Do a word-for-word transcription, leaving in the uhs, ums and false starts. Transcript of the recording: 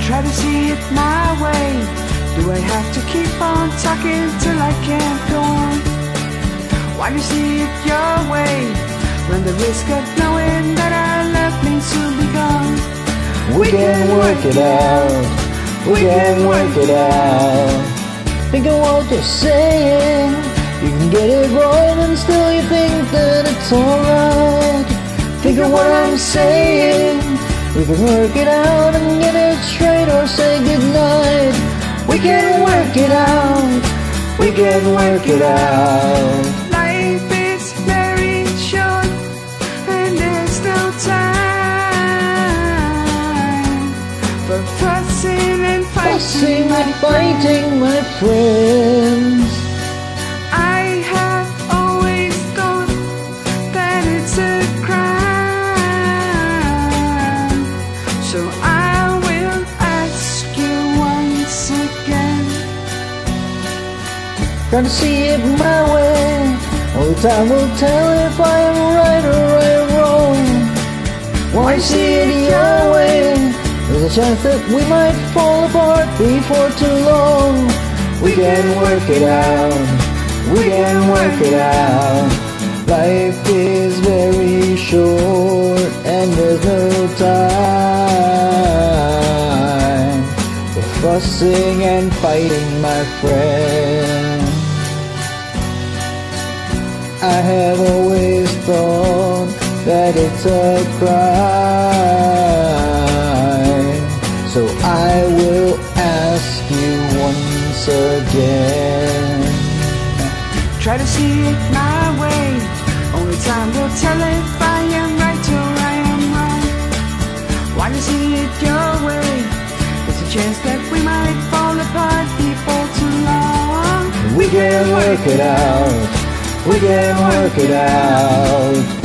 Try to see it my way. Do I have to keep on talking till I can't go on? Why do you see it your way? Run the risk of knowing that our love may soon be gone. We can work it out. We can work it out. Think of what you're saying. You can get it right and still you think that it's alright. Think of what I'm saying. We can work it out and get it straight or say goodnight. We can work it out. We can work it out. Life is very short and there's no time for fussing and fighting, Fussing and fighting, my friends. I have always thought that it's a crime, so I will ask you once again. Trying to see it my way. Only time will tell if I am right or I am wrong. Why see it your way? There's a chance that we might fall apart before too long. We can work it out. We can work it out. Life is very short and there's no time for fussing and fighting, my friend. I have always thought that it's a crime, so I will ask you once again. Try to see it my way. Only time will tell if I am right or I am wrong. Why do you see it your way? There's a chance that we might fall apart before too long. We can work it out. We can work it out.